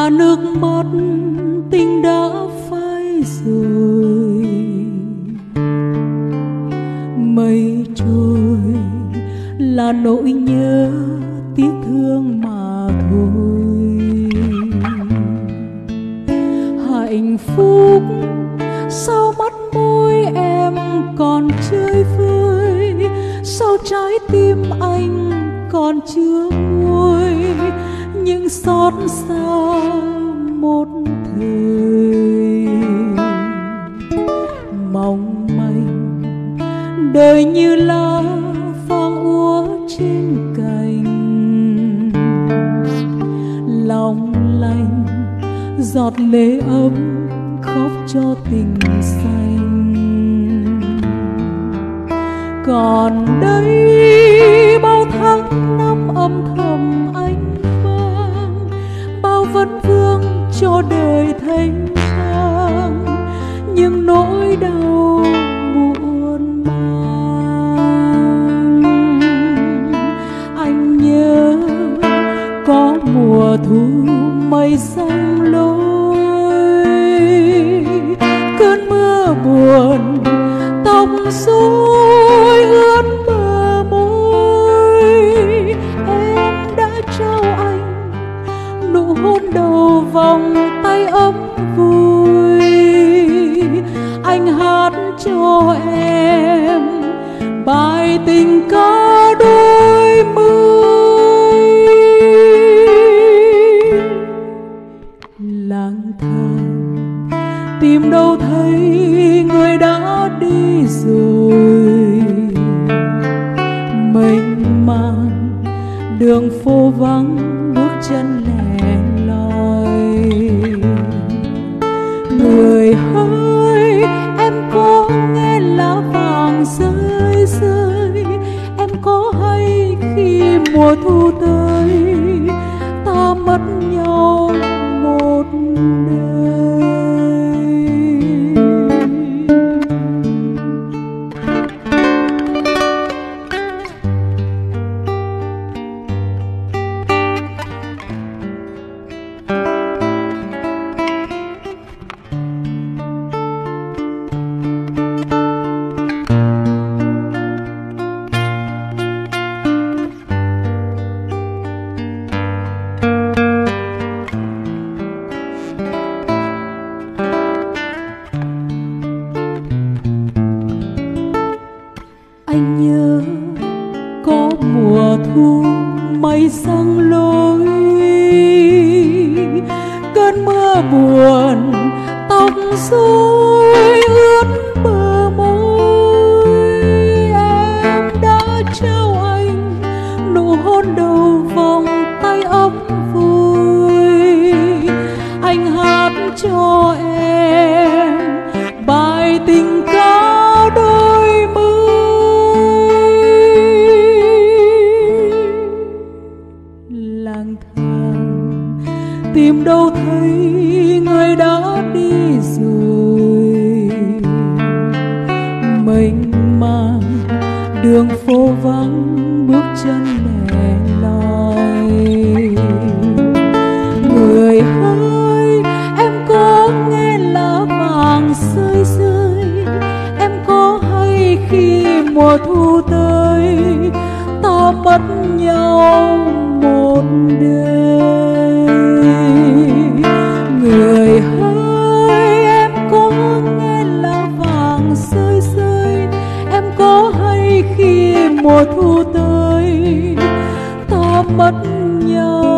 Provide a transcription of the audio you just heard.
nước mắt tình đã phai rồi, mây trôi là nỗi nhớ tiếc thương mà thôi. Hạnh phúc sao mắt môi em còn chơi vơi, sao trái tim anh còn chưa nguôi những xót xa một thời. Mong manh đời như lá vàng úa trên cành, long lanh giọt lệ ấm khóc cho tình xanh. Còn đây bao tháng năm âm thầm anh mang, bao vấn vương cho đời thanh thang, nhưng nỗi đau muộn mang. Anh nhớ có mùa thu mây giăng lối, cơn mưa buồn tóc rối ướt bờ môi. Em đã trao anh nụ hôn đầu vòng tay ấm vui, anh hát cho em bài tình ca đôi mươi. Lang thang tìm đâu thấy người đã đi rồi, mênh mang đường phố vắng bước chân lẻ loi. Người hỡi em có nghe lá vàng rơi rơi, em có hay khi mùa thu tới ta mất nhau một đời. Anh nhớ có mùa thu mây giăng lối, cơn mưa buồn tóc rối ướt bờ môi. Em đã trao anh nụ hôn đầu vòng tay ấm vui, anh hát cho em bài tình ca đôi mươi. Lang thang tìm đâu thấy người đã đi rồi, mênh mang đường phố vắng bước chân lẻ loi. Người ơi em có nghe lá vàng rơi rơi, em có hay khi mùa thu tới ta mất nhau một đời. Người ơi em có nghe lá vàng rơi rơi, em có hay khi mùa thu tới ta mất nhau